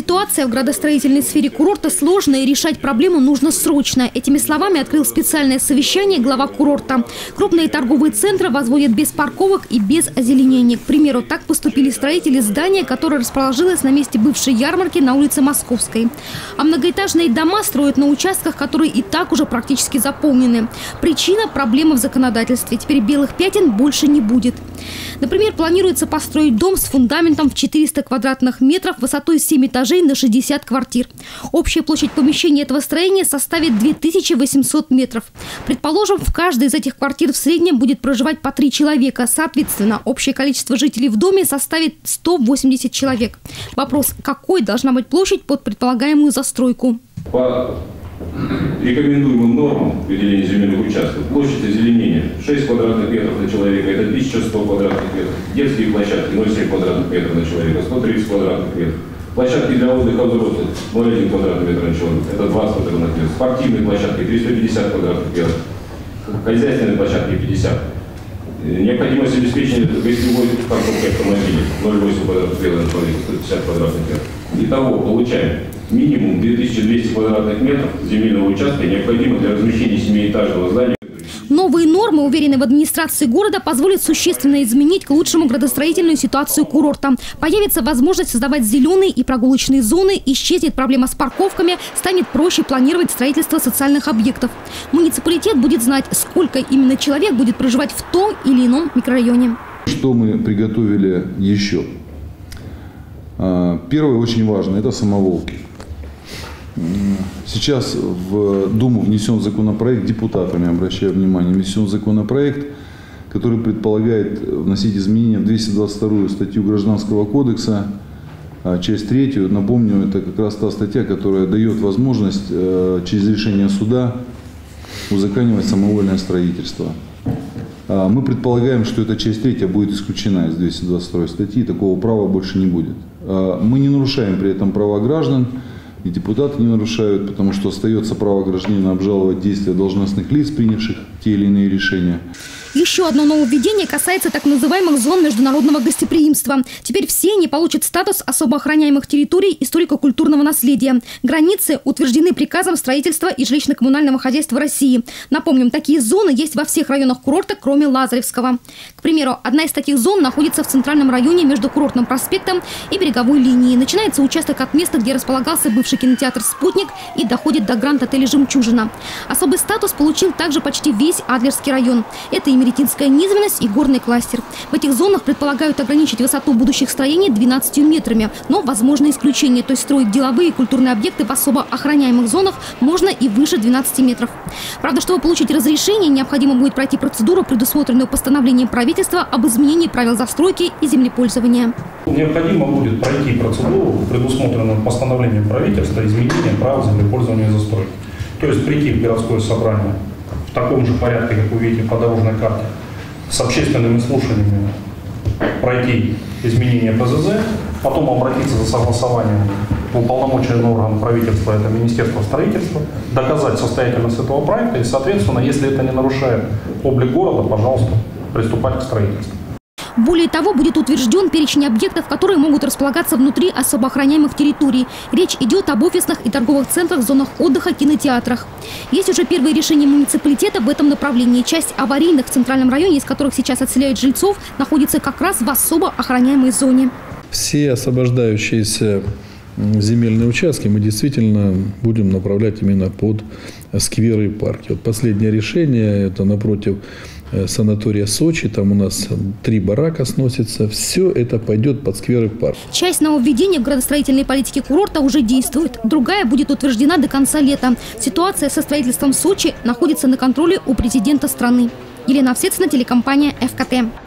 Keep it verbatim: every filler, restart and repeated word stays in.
Ситуация в градостроительной сфере курорта сложная, и решать проблему нужно срочно. Этими словами открыл специальное совещание глава курорта. Крупные торговые центры возводят без парковок и без озеленения. К примеру, так поступили строители здания, которое расположилось на месте бывшей ярмарки на улице Московской. А многоэтажные дома строят на участках, которые и так уже практически заполнены. Причина – проблема в законодательстве. Теперь белых пятен больше не будет. Например, планируется построить дом с фундаментом в четыреста квадратных метров, высотой семь этажей на шестьдесят квартир. Общая площадь помещения этого строения составит две тысячи восемьсот метров. Предположим, в каждой из этих квартир в среднем будет проживать по три человека. Соответственно, общее количество жителей в доме составит сто восемьдесят человек. Вопрос, какой должна быть площадь под предполагаемую застройку? По рекомендуемым нормам выделения земельных участков площадь озеленения шесть квадратных метров на человека – это тысяча сто квадратных метров. Детские площадки ноль целых семь квадратных метров на человека – сто тридцать квадратных метров. Площадки для отдыха взрослых ноль целых один квадратный метр на человека – это двадцать квадратных метров. Спортивные площадки триста пятьдесят квадратных метров. Хозяйственные площадки пятьдесят. Необходимость обеспечения гостевой парковкой автомобилей ноль целых восемь квадратных метров на человека – сто пятьдесят квадратных метров. Итого получаем минимум две тысячи двести квадратных метров земельного участка, необходимо для размещения семиэтажного здания. Новые нормы, уверены в администрации города, позволят существенно изменить к лучшему градостроительную ситуацию курорта. Появится возможность создавать зеленые и прогулочные зоны, исчезнет проблема с парковками, станет проще планировать строительство социальных объектов. Муниципалитет будет знать, сколько именно человек будет проживать в том или ином микрорайоне. Что мы приготовили еще? Первое, очень важно, это самоволки. Сейчас в Думу внесен законопроект, депутатами, обращаю внимание, внесен законопроект, который предполагает вносить изменения в двести двадцать вторую статью Гражданского кодекса, часть третью. Напомню, это как раз та статья, которая дает возможность через решение суда узаконивать самовольное строительство. Мы предполагаем, что эта часть третья будет исключена из двести двадцать второй статьи, такого права больше не будет. Мы не нарушаем при этом права граждан. И депутаты не нарушают, потому что остается право гражданина обжаловать действия должностных лиц, принявших те или иные решения. Еще одно нововведение касается так называемых зон международного гостеприимства. Теперь все они получат статус особо охраняемых территорий историко-культурного наследия. Границы утверждены приказом строительства и жилищно-коммунального хозяйства России. Напомним, такие зоны есть во всех районах курорта, кроме Лазаревского. К примеру, одна из таких зон находится в центральном районе между Курортным проспектом и береговой линией. Начинается участок от места, где располагался бывший кинотеатр «Спутник», и доходит до гранд-отеля «Жемчужина». Особый статус получил также почти весь Адлерский район. Это и Меретинская низменность и горный кластер. В этих зонах предполагают ограничить высоту будущих строений двенадцатью метрами. Но возможно исключение, то есть строить деловые и культурные объекты в особо охраняемых зонах можно и выше двенадцати метров. Правда, чтобы получить разрешение, необходимо будет пройти процедуру, предусмотренную постановлением правительства об изменении правил застройки и землепользования. Необходимо будет пройти процедуру, предусмотренную постановлением правительства, изменения правил землепользования и застройки. То есть прийти в городское собрание в таком же порядке, как вы видите по дорожной карте, с общественными слушаниями пройти изменения ПЗЗ, потом обратиться за согласованием в уполномоченный орган правительства, это Министерство строительства, доказать состоятельность этого проекта и, соответственно, если это не нарушает облик города, пожалуйста, приступать к строительству. Более того, будет утвержден перечень объектов, которые могут располагаться внутри особо охраняемых территорий. Речь идет об офисных и торговых центрах, зонах отдыха, кинотеатрах. Есть уже первые решения муниципалитета в этом направлении. Часть аварийных в центральном районе, из которых сейчас отселяют жильцов, находится как раз в особо охраняемой зоне. Все освобождающиеся земельные участки мы действительно будем направлять именно под скверы и парки. Вот последнее решение – это напротив санатория Сочи, там у нас три барака сносится. Все это пойдет под скверы и парк. Часть нововведений в градостроительной политике курорта уже действует. Другая будет утверждена до конца лета. Ситуация со строительством в Сочи находится на контроле у президента страны. Елена Овсецина, телекомпания эф ка тэ.